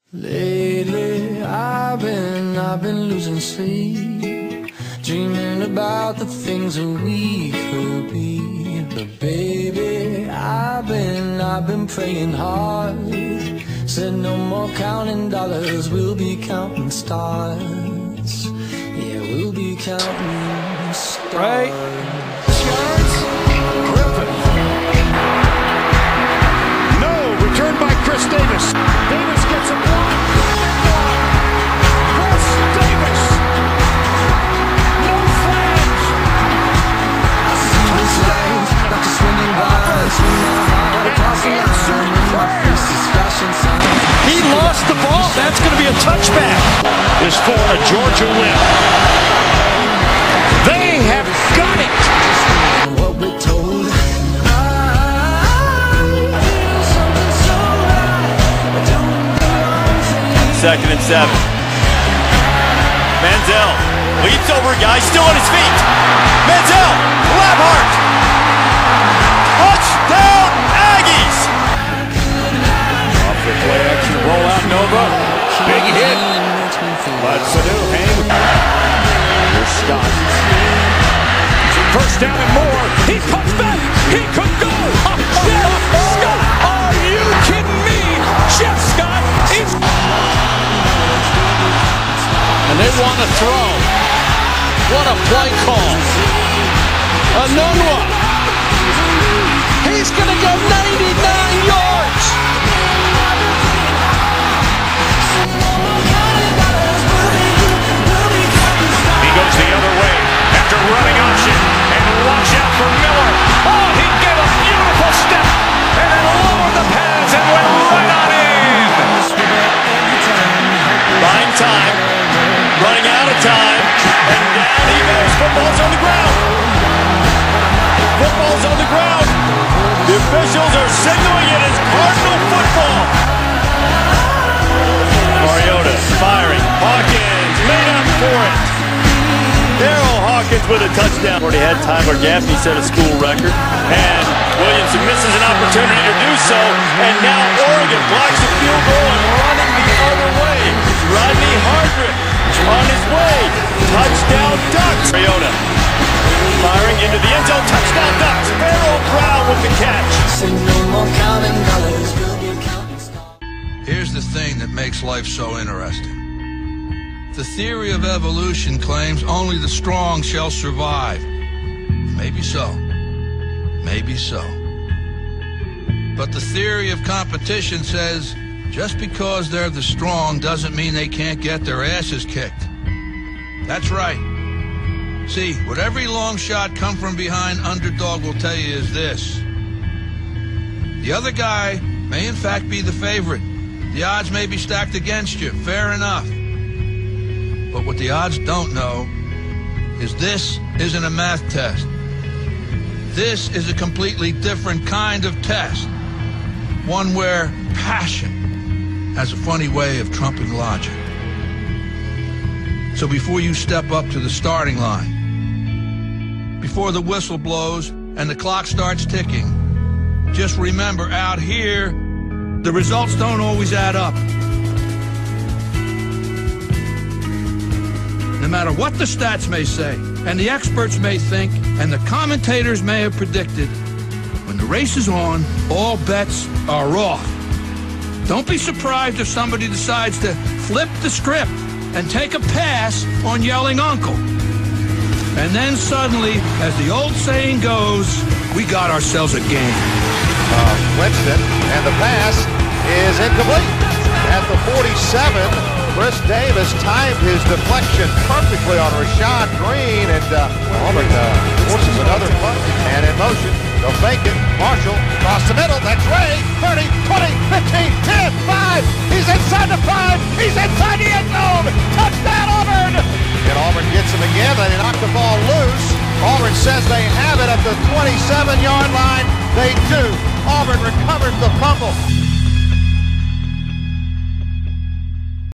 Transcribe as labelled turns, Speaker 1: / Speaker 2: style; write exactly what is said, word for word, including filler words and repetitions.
Speaker 1: Lately, I've been, I've been losing sleep, dreaming about the things that we could be. But baby, I've been, I've been praying hard. Said no more counting dollars, we'll be counting stars. Yeah, we'll be counting stars.
Speaker 2: Right? Yards. Griffin. No, returned by Chris Davis. Davis gets a block. Chris Davis. No flags.
Speaker 1: I see this life, like a swinging by, swinging hard across the line. My face is flashing signs.
Speaker 2: He lost the ball. That's going to be a touchback. This for a Georgia win. They have got it.
Speaker 1: What we're told.
Speaker 3: Second and seven. Manziel leaps over a guy, still on his feet. Manziel, Labhart. Touchdown, Aggies.
Speaker 2: Off the play action rollout, Nova. Big hit. But Sanu, hey. Here's Scott. First down and more. He cuts back. He could go. Jeff Scott. Are you kidding me? Jeff Scott is. And they want to throw. What a play call. Anunwa. He's going to go ninety-nine yards. He goes the other way after running option. And watch out for Miller. Oh, he gave a beautiful step. And then lowered the pads and went right on in.
Speaker 3: Buying time. Running out of time, and down he goes. Football's on the ground. Football's on the ground. The officials are signaling it as Cardinal football. Mariota firing. Hawkins made up for it. Darryl Hawkins with a touchdown. Already had time where Gaffney set a school record, and Williamson misses an opportunity to do so, and now Oregon blocks a field goal and running the other way. Rodney Hardrick on his way. Touchdown Ducks. Mariota firing into the end zone. Touchdown Ducks. Farrell Brown with the catch.
Speaker 4: Here's the thing that makes life so interesting. The theory of evolution claims only the strong shall survive. Maybe so. Maybe so. But the theory of competition says just because they're the strong doesn't mean they can't get their asses kicked. That's right. See, what every long shot come from behind underdog will tell you is this. The other guy may in fact be the favorite. The odds may be stacked against you. Fair enough. But what the odds don't know is this isn't a math test. This is a completely different kind of test. One where passion has a funny way of trumping logic. So before you step up to the starting line, before the whistle blows and the clock starts ticking, just remember out here, the results don't always add up. No matter what the stats may say, and the experts may think, and the commentators may have predicted, when the race is on, all bets are off. Don't be surprised if somebody decides to flip the script and take a pass on yelling uncle. And then suddenly, as the old saying goes, we got ourselves a game.
Speaker 5: Uh, Winston, and the pass is incomplete. At the forty-seven, Chris Davis timed his deflection perfectly on Rashad Green, and uh, Auburn uh, forces another punt. And in motion, they'll fake it. Marshall across the middle. That's Ray. thirty, twenty, fifteen, ten, five. He's inside the five. He's inside the end zone. Touchdown, Auburn. And Auburn gets him again. They knock the ball loose. Auburn says they have it at the twenty-seven yard line. They do. Auburn recovers the fumble.